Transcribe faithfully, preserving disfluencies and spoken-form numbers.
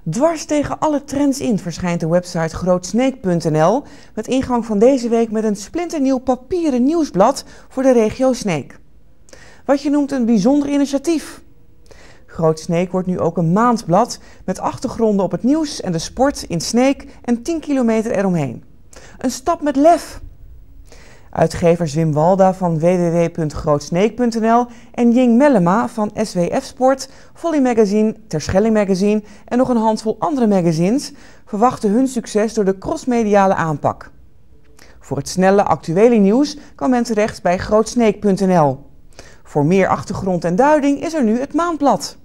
Dwars tegen alle trends in verschijnt de website grootsneek punt n l met ingang van deze week met een splinternieuw papieren nieuwsblad voor de regio Sneek. Wat je noemt een bijzonder initiatief. Grootsneek wordt nu ook een maandblad met achtergronden op het nieuws en de sport in Sneek en tien kilometer eromheen. Een stap met lef! Uitgevers Wim Walda van w w w punt grootsneek punt n l en Jing Mellema van S W F Sport, Volley Magazine, Terschelling Magazine en nog een handvol andere magazines verwachten hun succes door de crossmediale aanpak. Voor het snelle, actuele nieuws kan men terecht bij grootsneek punt n l. Voor meer achtergrond en duiding is er nu het maandblad.